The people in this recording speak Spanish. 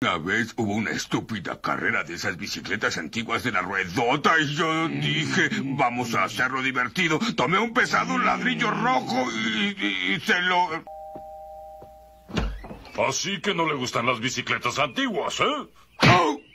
Una vez hubo una estúpida carrera de esas bicicletas antiguas de la ruedota y yo dije, vamos a hacerlo divertido. Tomé un pesado ladrillo rojo y se lo... Así que no le gustan las bicicletas antiguas, ¿eh? ¡Oh!